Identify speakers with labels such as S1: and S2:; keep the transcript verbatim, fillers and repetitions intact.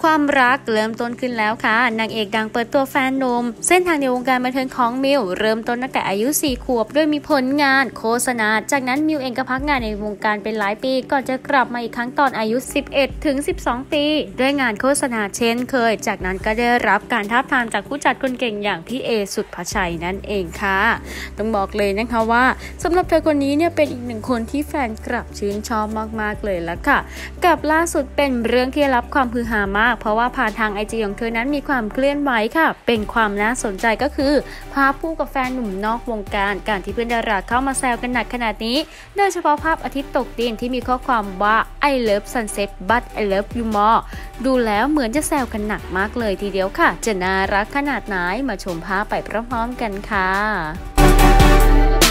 S1: ความรักเริ่มต้นขึ้นแล้วค่ะนางเอกดังเปิดตัวแฟนหนุ่มเส้นทางในวงการบันเทิงของมิวเริ่มต้นตั้งแต่อายุสี่ขวบด้วยมีผลงานโฆษณาจากนั้นมิวเองก็พักงานในวงการเป็นหลายปีก่อนจะกลับมาอีกครั้งตอนอายุสิบเอ็ดถึงสิบสองปีด้วยงานโฆษณาเช่นเคยจากนั้นก็ได้รับการท้าทายจากผู้จัดคนเก่งอย่างพี่เอสุดภชัยนั่นเองค่ะต้องบอกเลยนะคะว่าสำหรับเธอคนนี้เนี่ยเป็นอีกหนึ่งคนที่แฟนคลับชื่นชอบมากๆเลยละค่ะกับล่าสุดเป็นเรื่องที่รับความฮือฮามากเพราะว่าผ่านทางไอจีของเธอนั้นมีความเคลื่อนไหวค่ะเป็นความน่าสนใจก็คือภาพคู่กับแฟนหนุ่มนอกวงการการที่เพื่อนดาราเข้ามาแซวกันหนักขนาดนี้โดยเฉพาะภาพอาทิตย์ตกดินที่มีข้อความว่า I love sunset but I love you more ดูแล้วเหมือนจะแซวกันหนักมากเลยทีเดียวค่ะจะน่ารักขนาดไหนมาชมภาพไปพร้อมๆกันค่ะ